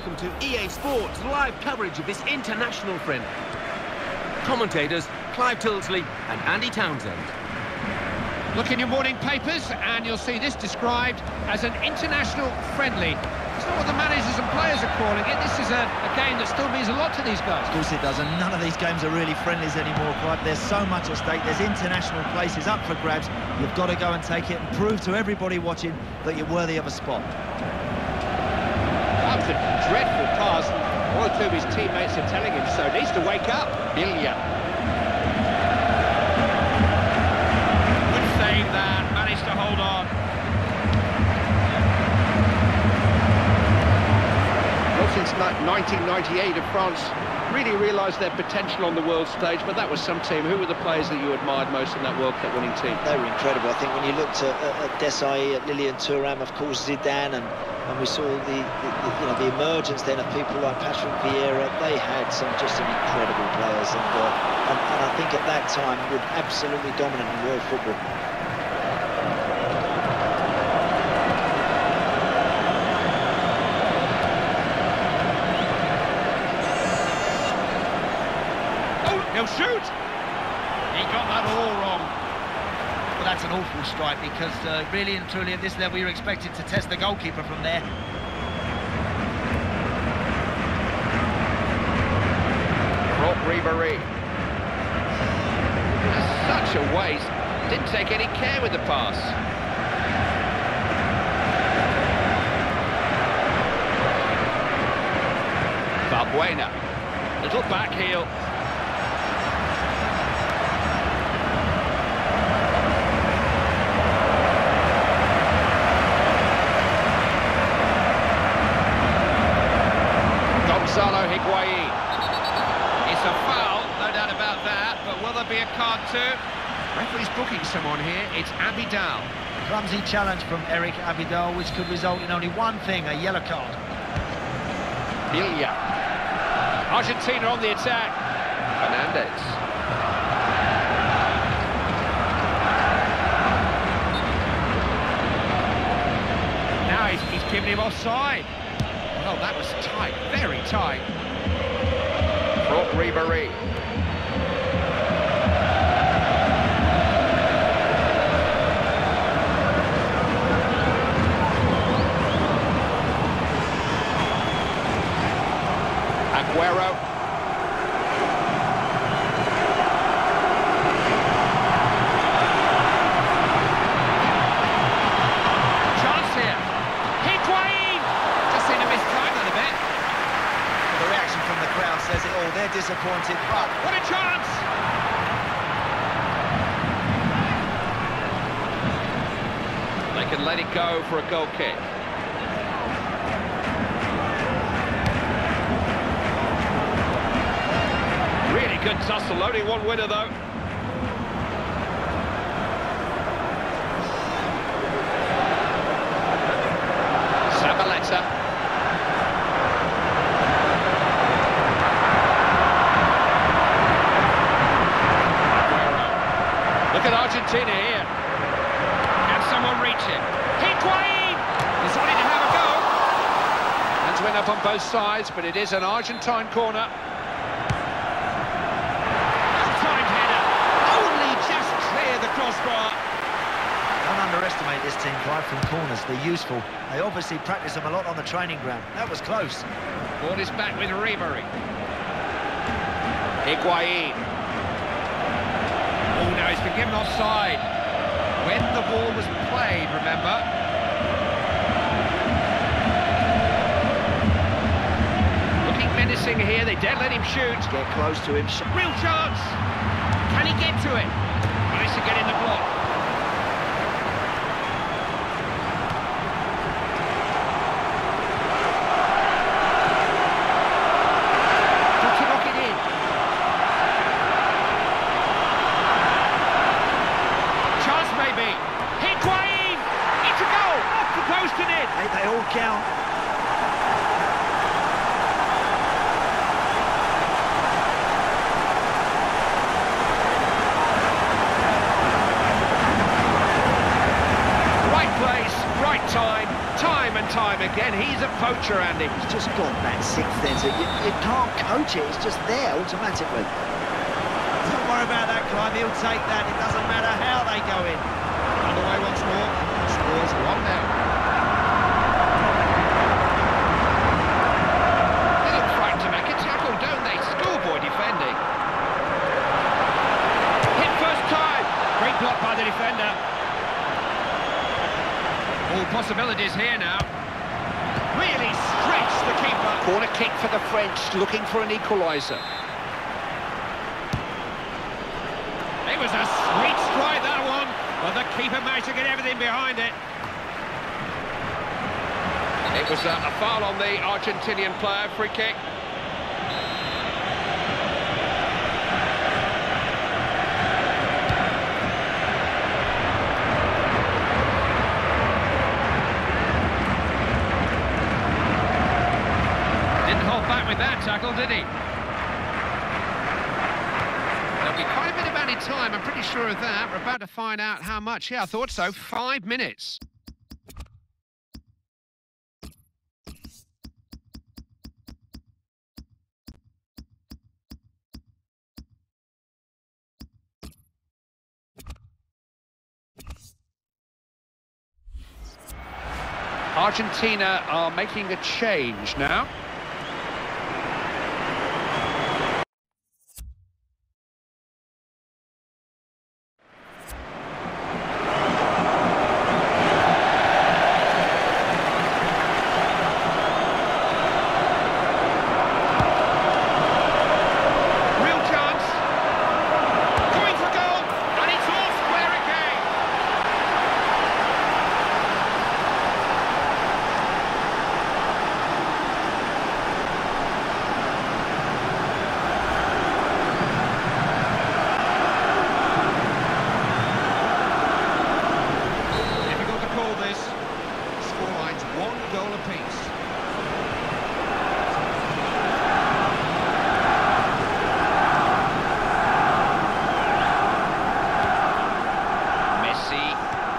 welcome to EA Sports live coverage of this international friendly. Commentators Clive Tilsley and Andy Townsend. Look in your morning papers and you'll see this described as an international friendly. It's not what the managers and players are calling it. This is a game that still means a lot to these guys. Of course it does, and none of these games are really friendlies anymore, Clive. There's so much at stake. There's international places up for grabs. You've got to go and take it and prove to everybody watching that you're worthy of a spot. That's a dreadful pass. One or two of his teammates are telling him so. Needs to wake up. Bilya. Good save that. Managed to hold on. Well, since 1998, France really realised their potential on the world stage, but that was some team. Who were the players that you admired most in that World Cup winning team? They were incredible. I think when you looked at Desailly, at Lilian Thuram, of course Zidane, and we saw the emergence then of people like Patrick Vieira. They had some incredible players, and I think at that time were absolutely dominant in world football. He'll shoot! He got that all wrong. Well, that's an awful strike, because really and truly at this level you're expected to test the goalkeeper from there. Rob Ribéry. That's such a waste. Didn't take any care with the pass. Valbuena. Little back heel. Gonzalo Higuain. It's a foul, no doubt about that, but will there be a card too? Referee's booking someone here, it's Abidal. Clumsy challenge from Eric Abidal, which could result in only one thing, a yellow card. Bilya. Argentina on the attack. Fernandez. Now he's giving him offside. Oh, that was tight, very tight. Rob Ribéry. Aguero. Chance here. Higuain. Just seen a missed time a bit. The reaction from the crowd says it all. They're disappointed, but What a chance! They can let it go for a goal kick. Really good tussle, only one winner though. Zabaleta. Look at Argentina here. Can someone reach it? Higuain! Decided to have a go. Hands went up on both sides, but it is an Argentine corner. Timed header. Only just clear the crossbar. don't underestimate this team, Clive, from corners. They're useful. They obviously practice them a lot on the training ground. That was close. Ball is back with Ribéry. Higuain. Oh, now he's been given offside. When the ball was played, remember. Looking menacing here, they don't let him shoot. Get close to him. Real chance. Can he get to it? Managed to get in the block. Got to knock it in. Chance maybe. Higuain! It's a goal! Off the post and in! They all count. He's a poacher, Andy. He's just got that sixth sense. You can't coach it, it's just there automatically. Don't worry about that, Clive, he'll take that. It doesn't matter how they go in. Underway once more. Scores 1-0. They look frightened to make a tackle, don't they? Schoolboy defending. Hit first time. Great block by the defender. All possibilities here now. Really stretched the keeper. Corner kick for the French, looking for an equaliser. It was a sweet strike, that one. But the keeper managed to get everything behind it. It was a foul on the Argentinian player, free kick. Didn't hold back with that tackle, did he? There'll be quite a bit of added time, I'm pretty sure of that. We're about to find out how much. Yeah, I thought so. 5 minutes. Argentina are making a change now. Real chance. Going for goal, and it's all square again. Difficult to call this. Scoreline's 1 goal apiece. Messi.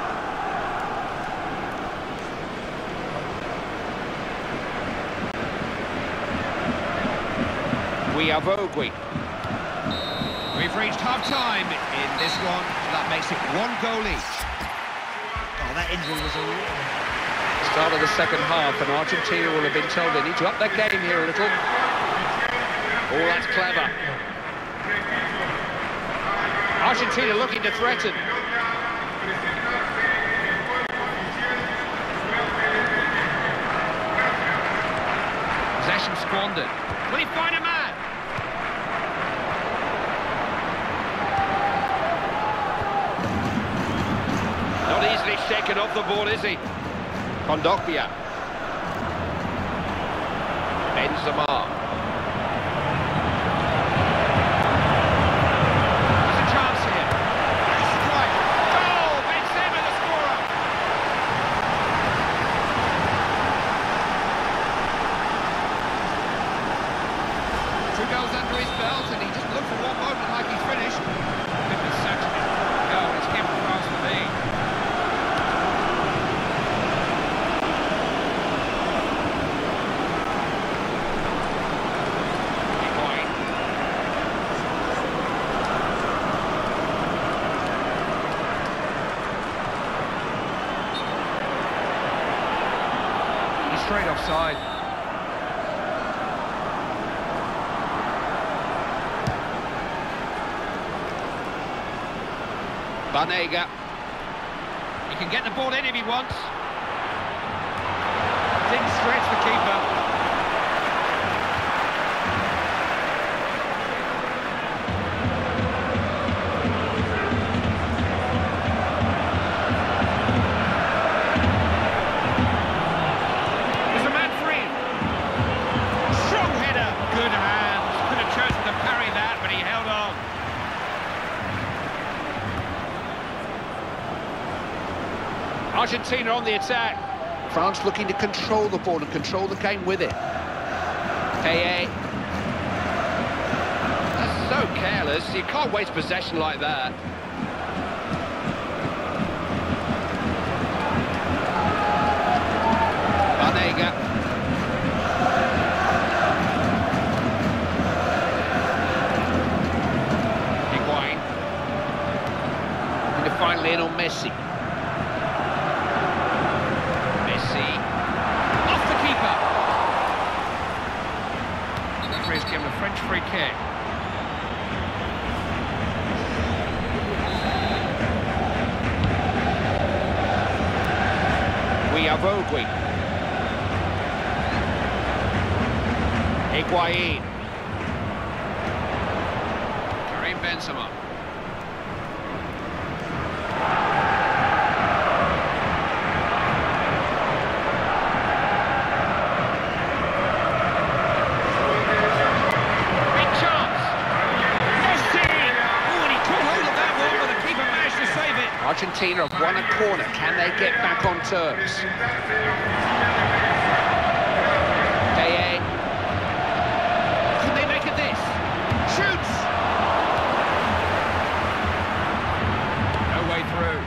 We are Vogui. We've reached half-time in this one. That makes it 1 goal each. Oh, that injury was a... Start of the second half, and Argentina will have been told they need to up their game here a little. Oh, that's clever. Argentina looking to threaten. Possession squandered. Will he find a man? Not easily shaken off the ball, is he? Kondogbia. Benzema. There's a chance here. That's a strike. Goal! Benzema, the scorer. Two goals under his belt, and he just looked for one moment like he's finished. Good reception. Goal, it's given France the lead. Higuain. He's straight offside. Banega. He can get the ball in if he wants. Didn't stretch the keeper. There's a man free. Strong header. Good hands. Could have chosen to parry that, but he held on. Argentina on the attack. France looking to control the ball and control the game with it. KA. That's so careless. You can't waste possession like that. Banega. Lionel Messi. Messi. Off the keeper. The referee's given a French free kick. We are Vogui. Higuain. Karim Benzema. Big chance. Messi! Oh, and he caught hold of that one, but the keeper managed to save it. Argentina have won a corner. Can they get back on terms? Payet. Can they make it this? Shoots! No way through.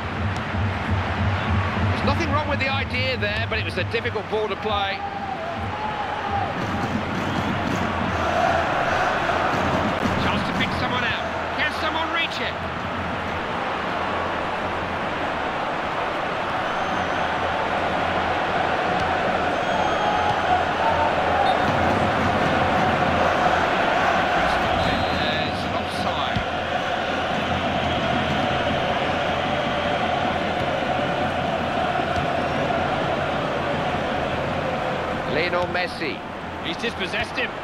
There's nothing wrong with the idea there, but it was a difficult ball to play. Chance to pick someone out. Can someone reach it? There's an offside. Lionel Messi. He's dispossessed him.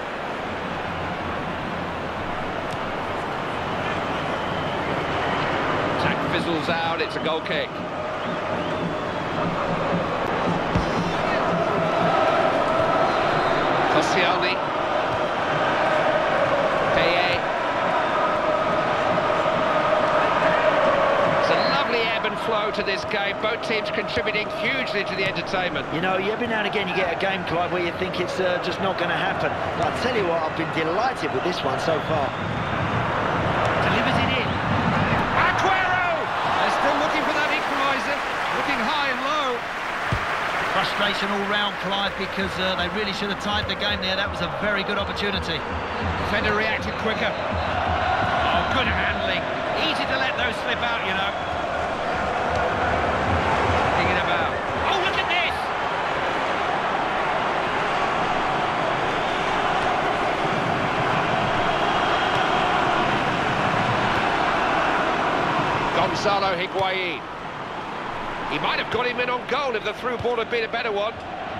Attack fizzles out, it's a goal kick. Koscielny. Payet. It's a lovely ebb and flow to this game. Both teams contributing hugely to the entertainment. You know, every now and again you get a game, Clive, where you think it's just not going to happen. But I'll tell you what, I've been delighted with this one so far. Delivers it in. Aguero! They're still looking for that equaliser. Looking high and low. Frustration all round, Clive, because they really should have tied the game there. That was a very good opportunity. Defender reacted quicker. Oh, good handling. Easy to let those slip out, you know. Thinking about. Oh, look at this! Gonzalo Higuain. He might have got him in on goal if the through ball had been a better one.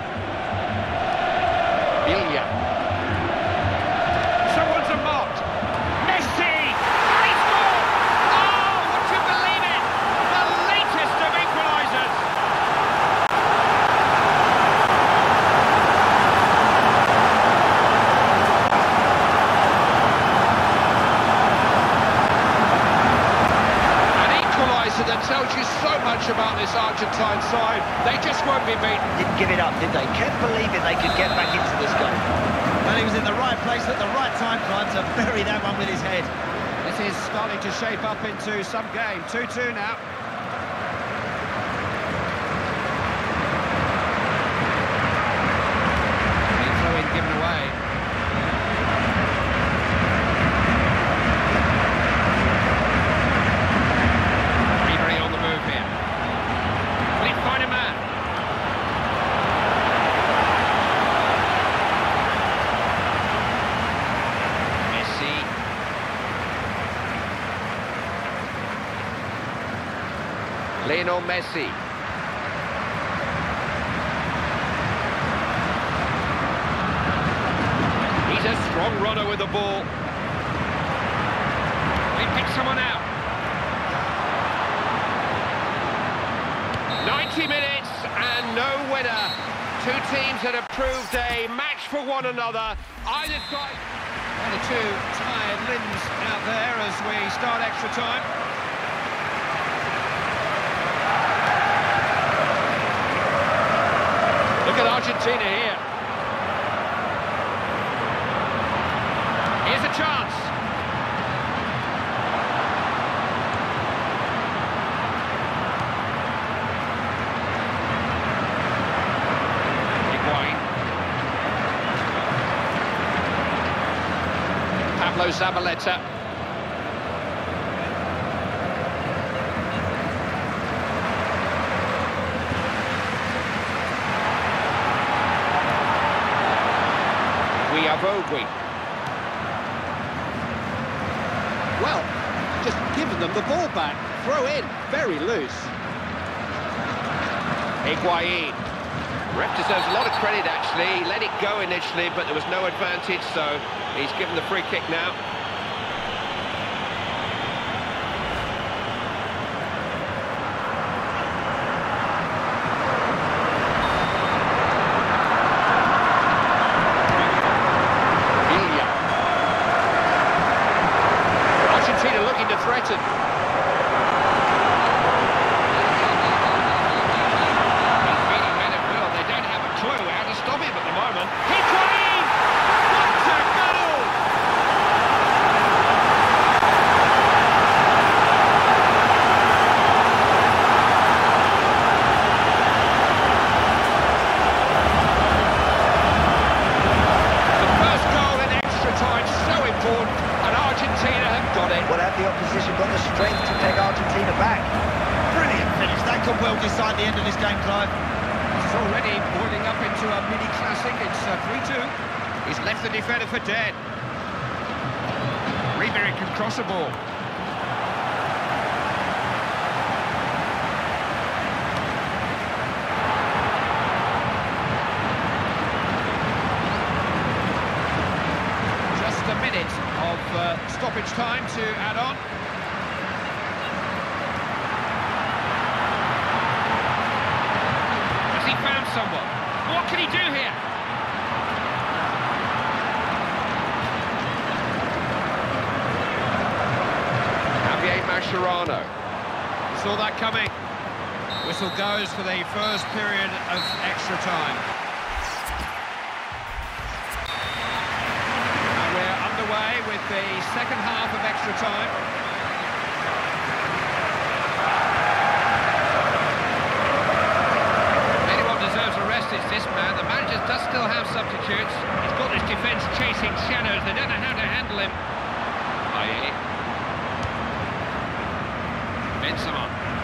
Ilya. Someone's unmarked. Messi! And he scored! Oh, would you believe it? The latest of equalisers. An equaliser that tells you so much about this Argentine side. They just won't be beaten. Didn't give it up, did they? Kept believing they could get back into this game. Well, he was in the right place at the right time, Clive, to bury that one with his head. This is starting to shape up into some game. 2-2 now. Throw-in given away. Ribery on the move here. Will he find a man? Messi. Lionel Messi. He's a strong runner with the ball. He picks someone out. 90 minutes and no winner. Two teams that have proved a match for one another. Either side. One or two tired limbs out there as we start extra time. Look at Argentina here. Here's a chance. Higuain. Pablo Zabaleta. Avogui. Well, just given them the ball back. Throw in, very loose. Higuain. Ref deserves a lot of credit, actually. He let it go initially, but there was no advantage, so he's given the free kick now. Argentina looking to threaten. Well decide the end of this game, Clive. It's already boiling up into a mini classic. It's 3-2. He's left the defender for dead. Ribery can cross a ball. Just a minute of stoppage time to add on. Someone. What can he do here? Javier Mascherano. Saw that coming. Whistle goes for the first period of extra time. And we're underway with the second half of extra time. It's this man. The manager does still have substitutes. He's got his defence chasing shadows. They don't know how to handle him. Aye. Benzema.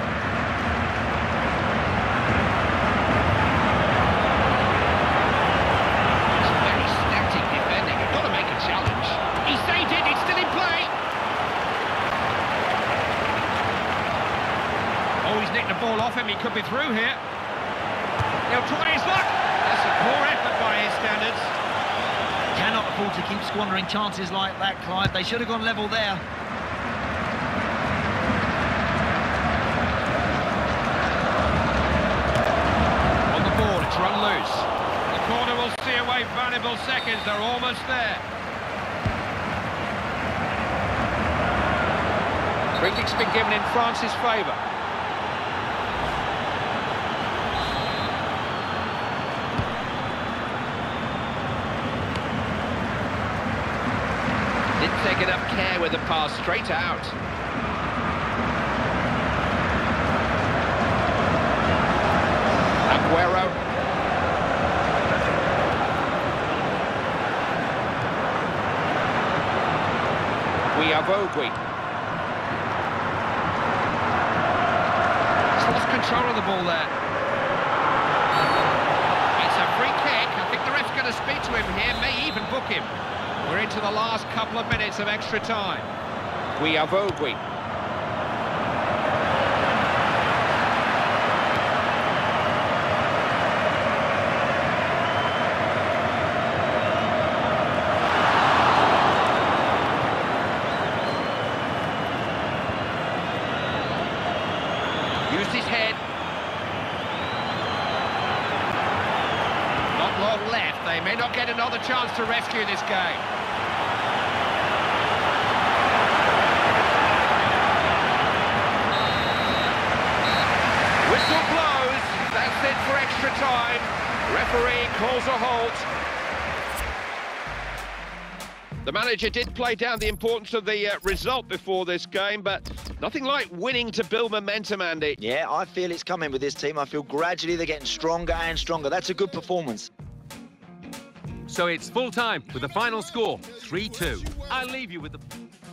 It's very static defending. You've got to make a challenge. He saved it. It's still in play. Oh, he's nicked the ball off him. He could be through here. He'll try his luck. That's a poor effort by his standards. Cannot afford to keep squandering chances like that, Clive. They should have gone level there. On the ball, it's run loose. The corner will see away valuable seconds. They're almost there. Free kick's been given in France's favour. Didn't take enough care with the pass, straight out. Aguero. Avogui. He's lost control of the ball there. It's a free kick. I think the ref's going to speak to him here, may even book him. We're into the last couple of minutes of extra time. Avogui. Used his head. Not long left. They may not get another chance to rescue this game. Whistle blows. That's it for extra time. Referee calls a halt. The manager did play down the importance of the result before this game, but nothing like winning to build momentum, Andy. Yeah, I feel it's coming with this team. I feel gradually they're getting stronger and stronger. That's a good performance. So it's full time with the final score, 3-2. I'll leave you with the...